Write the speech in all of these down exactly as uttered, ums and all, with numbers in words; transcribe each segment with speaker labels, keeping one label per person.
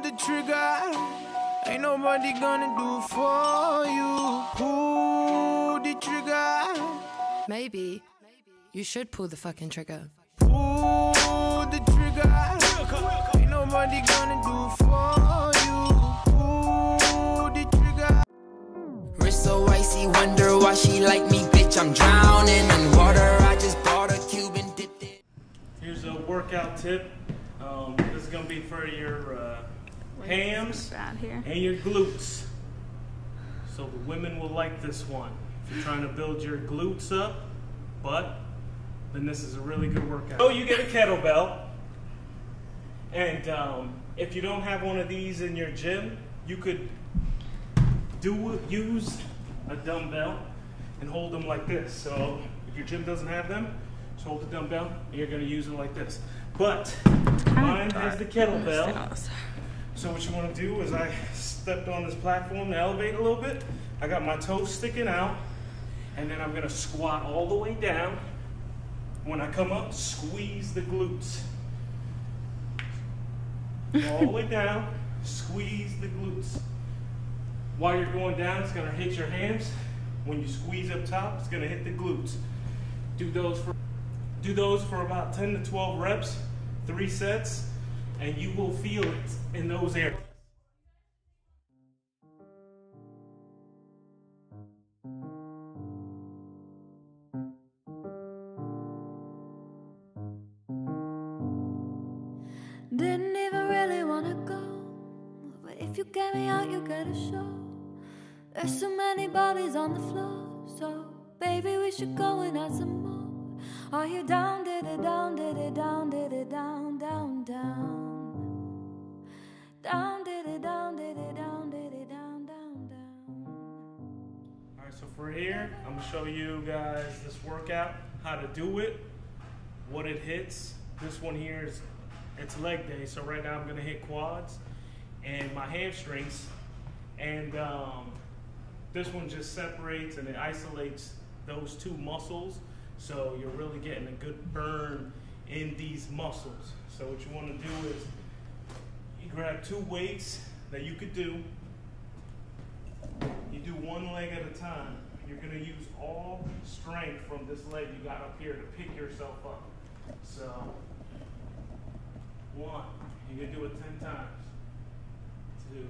Speaker 1: the trigger. Ain't nobody gonna do for you. Pull the trigger.
Speaker 2: Maybe you should pull the fucking trigger.
Speaker 1: Pull the trigger. Ain't nobody gonna do for you. Pull the trigger.
Speaker 3: Wrist so icy, wonder why she like me, bitch. I'm drowning in water. I just bought a Cuban dipped it.
Speaker 4: Here's a workout tip. Um, this is gonna be for your uh, hams
Speaker 5: here.
Speaker 4: and your glutes. So the women will like this one. If you're trying to build your glutes up, but then this is a really good workout. So you get a kettlebell, and um, if you don't have one of these in your gym, you could do use a dumbbell and hold them like this. So if your gym doesn't have them, just hold the dumbbell and you're going to use it like this. But mine has the kettlebell. So what you want to do is I stepped on this platform to elevate a little bit. I got my toes sticking out, and then I'm going to squat all the way down. When I come up, squeeze the glutes. All the way down, squeeze the glutes. While you're going down, it's going to hit your hams. When you squeeze up top, it's going to hit the glutes. Do those for do those for about ten to twelve reps, three sets, and you will feel it in those areas.
Speaker 6: Didn't even really wanna go, but if you get me out, you get a show. There's so many bodies on the floor, so baby, we should go and add some more. Are you down, did it down, did it down, did it down, down, down? Down, did it down, did it down, did it down, down, down.
Speaker 4: All right, so for here, I'm gonna show you guys this workout, how to do it, what it hits. This one here is, it's leg day, so right now I'm gonna hit quads and my hamstrings, and um, this one just separates and it isolates those two muscles, so you're really getting a good burn in these muscles. So what you want to do is you grab two weights that you could do. You do one leg at a time. You're going to use all strength from this leg you got up here to pick yourself up. So one, you're going to do it ten times. Two,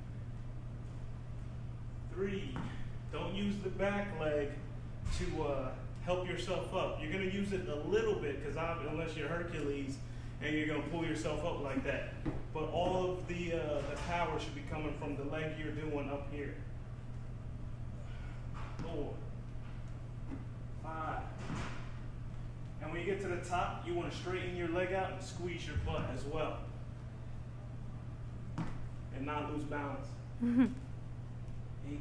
Speaker 4: three. Don't use the back leg to uh, help yourself up. You're going to use it a little bit, because unless you're Hercules and you're going to pull yourself up like that. But all of the, uh, the power should be coming from the leg you're doing up here. Four, five. And when you get to the top, you want to straighten your leg out and squeeze your butt as well. And not lose balance. Mm-hmm. Eight.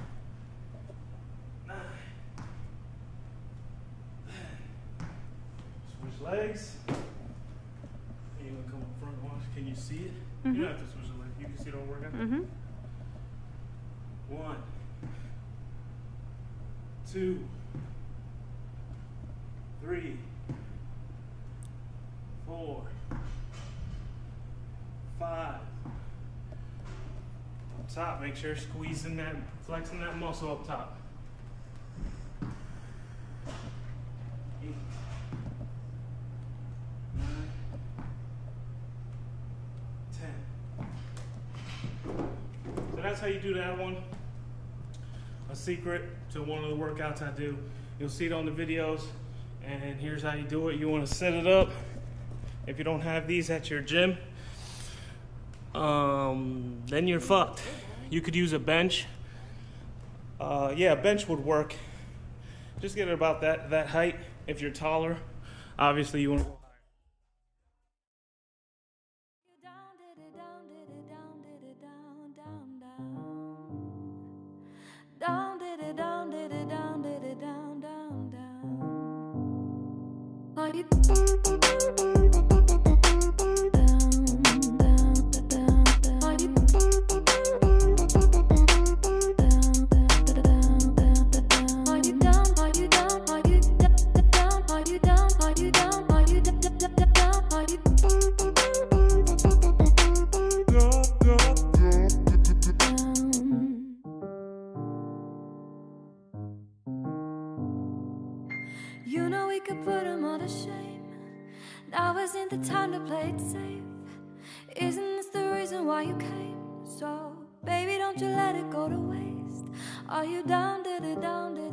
Speaker 4: Nine. Switch legs. You want to come up front and watch? Can you see it? Mm-hmm. You don't have to switch the legs. You can see it all work out. Mm-hmm. One. Two. Three. Four. Five. Up top, make sure you're squeezing that, flexing that muscle up top. Eight. Nine. Ten. So that's how you do that one. A secret to one of the workouts I do. You'll see it on the videos, and here's how you do it. You want to set it up. If you don't have these at your gym, um, then you're fucked. You could use a bench. Uh, yeah, a bench would work. Just get it about that, that height. If you're taller, obviously you want to go higher.
Speaker 6: Down, did it down, did it down, did it down, down, down. Are you down, down, down, down? Are you down, down, down, down? Are you down? Are you down? Are you down? Are you down? Are you down? Are you down? Are you down?
Speaker 4: Go, go.
Speaker 6: You know we could put them all to shame. Now isn't the time to play it safe. Isn't this the reason why you came? So, baby, don't you let it go to waste. Are you down, did it, down, did